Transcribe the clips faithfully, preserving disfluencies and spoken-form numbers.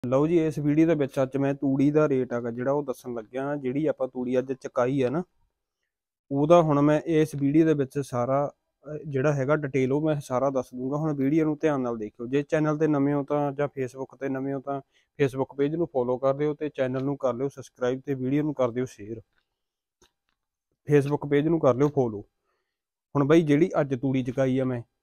ਲਓ ਜੀ, ਇਸ ਵੀਡੀਓ ਦੇ ਵਿੱਚ ਅੱਜ ਮੈਂ ਤੂੜੀ ਦਾ ਰੇਟ ਹੈਗਾ ਜਿਹੜਾ ਉਹ ਦੱਸਣ ਲੱਗਿਆ। ਜਿਹੜੀ ਆਪਾਂ ਤੂੜੀ ਅੱਜ ਚੁਕਾਈ ਹੈ ਨਾ, ਉਹਦਾ ਹੁਣ ਮੈਂ ਇਸ ਵੀਡੀਓ ਦੇ ਵਿੱਚ ਸਾਰਾ ਅ, ਜਿਹੜਾ ਹੈਗਾ ਡਿਟੇਲ ਉਹ ਮੈਂ ਸਾਰਾ ਦੱਸ ਦੂੰਗਾ। ਹੁਣ ਵੀਡੀਓ ਨੂੰ ਧਿਆਨ ਨਾਲ ਦੇਖਿਓ। ਜੇ ਚੈਨਲ ਤੇ ਨਵੇਂ ਹੋ ਤਾਂ ਜਾਂ ਫੇਸਬੁੱਕ ਤੇ ਨਵੇਂ ਹੋ ਤਾਂ ਫੇਸਬੁੱਕ ਪੇਜ ਨੂੰ ਫੋਲੋ ਕਰ ਲਿਓ ਤੇ ਚੈਨਲ ਨੂੰ ਕਰ ਲਿਓ ਸਬਸਕ੍ਰਾਈਬ ਤੇ ਵੀਡੀਓ ਨੂੰ ਕਰ ਦਿਓ ਸ਼ੇਅਰ। ਫੇਸਬੁੱਕ ਪੇਜ ਨੂੰ ਕਰ ਲਿਓ ਫੋਲੋ। ਹੁਣ ਬਈ ਜਿਹੜੀ ਅੱਜ ਤੂੜੀ ਚੁਕਾਈ ਆ ਮੈਂ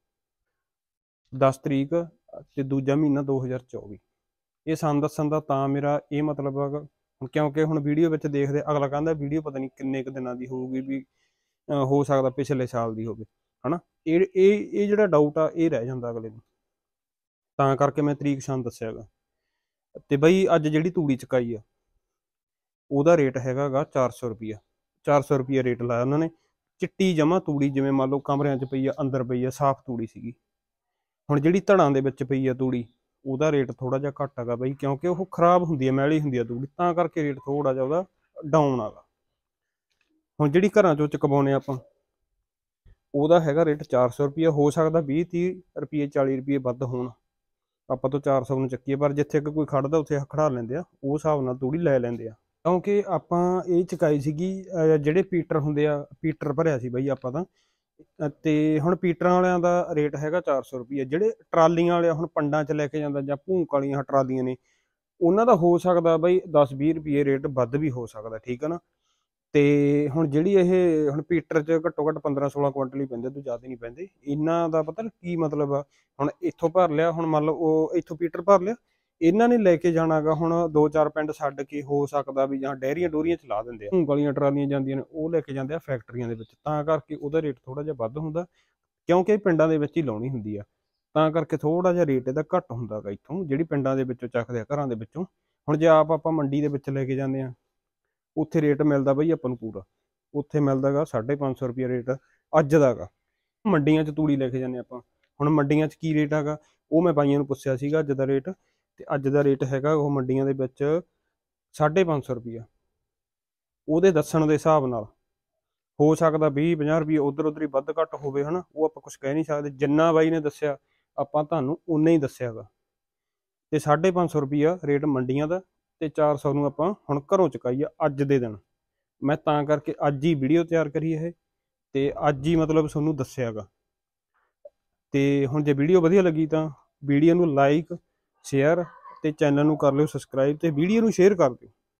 ਦਸ ਤਰੀਕ ਤੇ ਦੂਜਾ ਮਹੀਨਾ ਦੋ ਹਜ਼ਾਰ ਚੌਵੀ, ਇਹ ਸਾਨੂੰ ਦੱਸਣ ਦਾ ਤਾਂ ਮੇਰਾ ਇਹ ਮਤਲਬ ਹੈਗਾ ਕਿਉਂਕਿ ਹੁਣ ਵੀਡੀਓ ਵਿੱਚ ਦੇਖਦੇ ਅਗਲਾ ਕਹਿੰਦਾ ਵੀਡੀਓ ਪਤਾ ਨਹੀਂ ਕਿੰਨੇ ਕੁ ਦਿਨਾਂ ਦੀ ਹੋਊਗੀ, ਵੀ ਅਹ ਹੋ ਸਕਦਾ ਪਿਛਲੇ ਸਾਲ ਦੀ ਹੋਵੇ, ਹਨਾ। ਇਹ ਇਹ ਇਹ ਜਿਹੜਾ ਡਾਊਟ ਆ ਇਹ ਰਹਿ ਜਾਂਦਾ ਅਗਲੇ ਨੂੰ, ਤਾਂ ਕਰਕੇ ਮੈਂ ਤਰੀਕ ਸ਼ਾਨ ਦੱਸਿਆ ਗਾ। ਤੇ ਬਈ ਅੱਜ ਜਿਹੜੀ ਤੂੜੀ ਚੁਕਾਈ ਆ ਉਹਦਾ ਰੇਟ ਹੈਗਾ ਗਾ ਚਾਰ ਸੌ ਰੁਪਈਆ। ਚਾਰ ਸੌ ਰੁਪਈਆ ਰੇਟ ਲਾਇਆ ਉਹਨਾਂ ਨੇ। ਚਿੱਟੀ ਜਮਾ ਤੂੜੀ, ਜਿਵੇਂ ਮੰਨ ਲਓ ਕਮਰਿਆਂ 'ਚ ਪਈ ਆ, ਅੰਦਰ ਪਈ ਆ, ਸਾਫ਼ ਤੂੜੀ ਸੀਗੀ। ਹੁਣ ਜਿਹੜੀ ਧੜਾਂ ਦੇ ਵਿੱਚ ਪਈ ਆ ਤੂੜੀ, ਉਹਦਾ ਰੇਟ ਥੋੜਾ ਜਿਹਾ ਘੱਟ ਹੈਗਾ ਬਈ, ਕਿਉਂਕਿ ਉਹ ਖਰਾਬ ਹੁੰਦੀ ਹੈ, ਮੈਲੀ ਹੁੰਦੀ ਆ ਤੂੜੀ, ਤਾਂ ਕਰਕੇ ਰੇਟ ਥੋੜਾ ਜਿਹਾ ਉਹਦਾ ਡਾਊਨ ਹੈਗਾ। ਹੁਣ ਜਿਹੜੀ ਘਰਾਂ ਚੋਂ ਚਕਵਾਉਣੇ ਆਪਾਂ, ਉਹਦਾ ਹੈਗਾ ਰੇਟ ਚਾਰ ਸੌ ਰੁਪਈਆ। ਹੋ ਸਕਦਾ ਵੀਹ ਤੀਹ ਰੁਪਈਏ ਚਾਲੀ ਰੁਪਈਏ ਵੱਧ ਹੋਣ, ਆਪਾਂ ਤੋਂ ਚਾਰ ਸੌ ਨੂੰ ਚੱਕੀਏ, ਪਰ ਜਿੱਥੇ ਕੋਈ ਖੜਦਾ ਉੱਥੇ ਖੜਾ ਲੈਂਦੇ ਆ, ਉਹ ਹਿਸਾਬ ਨਾਲ ਤੂੜੀ ਲੈ ਲੈਂਦੇ ਆ। ਕਿਉਂਕਿ ਆਪਾਂ ਇਹ ਚੁਕਾਈ ਸੀਗੀ ਜਿਹੜੇ ਪੀਟਰ ਹੁੰਦੇ ਆ, ਪੀਟਰ ਭਰਿਆ ਸੀ ਬਈ ਆਪਾਂ ਤਾਂ। ਤੇ ਹੁਣ ਪੀਟਰਾਂ ਵਾਲਿਆਂ ਦਾ ਰੇਟ ਹੈਗਾ ਚਾਰ ਸੌ ਰੁਪਈਆ। ਜਿਹੜੇ ਟਰਾਲੀਆਂ ਵਾਲੇ ਹੁਣ ਪੰਡਾਂ 'ਚ ਲੈ ਕੇ ਜਾਂਦਾ ਜਾਂ ਭੂੰਕ ਵਾਲੀਆਂ ਟਰਾਲੀਆਂ ਨੇ, ਉਹਨਾਂ ਦਾ ਹੋ ਸਕਦਾ ਬਈ ਦਸ ਵੀਹ ਰੁਪਈਏ ਰੇਟ ਵੱਧ ਵੀ ਹੋ ਸਕਦਾ, ਠੀਕ ਹੈ ਨਾ। ਤੇ ਹੁਣ ਜਿਹੜੀ ਇਹ ਹੁਣ ਪੀਟਰ ਚ ਘੱਟੋ ਘੱਟ ਪੰਦਰਾਂ ਸੋਲਾਂ ਕੁਆਂਟਲ ਹੀ ਪੈਂਦੇ, ਤੋਂ ਜ਼ਿਆਦਾ ਨਹੀਂ ਪੈਂਦੇ। ਇਹਨਾਂ ਦਾ ਪਤਾ ਕੀ ਮਤਲਬ ਆ, ਹੁਣ ਇੱਥੋਂ ਭਰ ਲਿਆ, ਹੁਣ ਮੰਨ ਲਓ ਉਹ ਇੱਥੋਂ ਪੀਟਰ ਭਰ ਲਿਆ, ਇਹਨਾਂ ਨੇ ਲੈ ਕੇ ਜਾਣਾ ਗਾ ਹੁਣ ਦੋ ਚਾਰ ਪਿੰਡ ਛੱਡ ਕੇ, ਹੋ ਸਕਦਾ ਵੀ ਜਾਂ ਡੈਰੀਆਂ ਡੋਰੀਆਂ ਚਲਾ ਦਿੰਦੇ ਆ, ਭੂੰਗ ਵਾਲੀਆਂ ਟਰਾਲੀਆਂ ਜਾਂਦੀਆਂ ਨੇ, ਉਹ ਲੈ ਕੇ ਜਾਂਦੇ ਆ ਫੈਕਟਰੀਆਂ ਦੇ ਵਿੱਚ, ਤਾਂ ਕਰਕੇ ਉਹਦਾ ਰੇਟ ਥੋੜਾ ਜਿਹਾ ਵੱਧ ਹੁੰਦਾ, ਕਿਉਂਕਿ ਇਹ ਪਿੰਡਾਂ ਦੇ ਵਿੱਚ ਹੀ ਲਾਉਣੀ ਹੁੰਦੀ ਆ, ਤਾਂ ਕਰਕੇ ਥੋੜਾ ਜਿਹਾ ਰੇਟ ਇਹਦਾ ਘੱਟ ਹੁੰਦਾ ਗਾ ਇੱਥੋਂ, ਜਿਹੜੀ ਪਿੰਡਾਂ ਦੇ ਵਿੱਚੋਂ ਚੱਕਦੇ ਆ ਘਰਾਂ ਦੇ ਵਿੱਚੋਂ। ਹੁਣ ਜੇ ਆਪ ਆਪਾਂ ਮੰਡੀ ਦੇ ਵਿੱਚ ਲੈ ਕੇ ਜਾਂਦੇ ਆ, ਉੱਥੇ ਰੇਟ ਮਿਲਦਾ ਬਈ ਆਪਾਂ ਨੂੰ ਪੂਰਾ, ਉੱਥੇ ਮਿਲਦਾ ਗਾ ਸਾਢੇ ਪੰਜ ਸੌ ਰੁਪਈਆ ਰੇਟ ਅੱਜ ਦਾ ਗਾ। ਮੰਡੀਆਂ 'ਚ ਤੂੜੀ ਲੈ ਕੇ ਜਾਂਦੇ ਆਪਾਂ, ਹੁਣ ਮੰਡੀਆਂ 'ਚ ਕੀ ਰੇਟ ਹੈਗਾ ਉਹ ਮੈਂ ਬਾਈਆਂ ਨੂੰ ਪੁੱਛਿਆ ਸੀਗਾ ਅੱਜ ਦਾ ਰੇਟ, ਤੇ ਅੱਜ ਦਾ ਰੇਟ ਹੈਗਾ ਉਹ ਮੰਡੀਆਂ ਦੇ ਵਿੱਚ ਸਾਢੇ ਪੰਜ ਸੌ ਰੁਪਈਆ। ਉਹਦੇ ਦੱਸਣ ਦੇ ਹਿਸਾਬ ਨਾਲ ਹੋ ਸਕਦਾ ਵੀਹ ਪੰਜਾਹ ਰੁਪਈਏ ਉੱਧਰ ਉੱਧਰ ਹੀ ਵੱਧ ਘੱਟ ਹੋਵੇ, ਹਨਾ, ਉਹ ਆਪਾਂ ਕੁਛ ਕਹਿ ਨਹੀਂ ਸਕਦੇ। ਜਿੰਨਾ ਬਾਈ ਨੇ ਦੱਸਿਆ ਆਪਾਂ ਤੁਹਾਨੂੰ ਉਨਾ ਹੀ ਦੱਸਿਆ ਗਾ। ਤੇ ਸਾਢੇ ਪੰਜ ਸੌ ਰੁਪਈਆ ਰੇਟ ਮੰਡੀਆਂ ਦਾ, ਤੇ ਚਾਰ ਸੌ ਨੂੰ ਆਪਾਂ ਹੁਣ ਘਰੋਂ ਚੁਕਾਈ ਆ ਅੱਜ ਦੇ ਦਿਨ। ਮੈਂ ਤਾਂ ਕਰਕੇ ਅੱਜ ਹੀ ਵੀਡੀਓ ਤਿਆਰ ਕਰੀ ਇਹ, ਤੇ ਅੱਜ ਹੀ ਮਤਲਬ ਤੁਹਾਨੂੰ ਦੱਸਿਆ ਗਾ। ਤੇ ਹੁਣ ਜੇ ਵੀਡੀਓ ਵਧੀਆ ਲੱਗੀ ਤਾਂ ਵੀਡੀਓ ਨੂੰ ਲਾਈਕ ਸ਼ੇਅਰ ਤੇ ਚੈਨਲ ਨੂੰ ਕਰ ਲਿਓ ਸਬਸਕ੍ਰਾਈਬ, ਤੇ ਵੀਡੀਓ ਨੂੰ ਸ਼ੇਅਰ ਕਰ ਦਿਓ।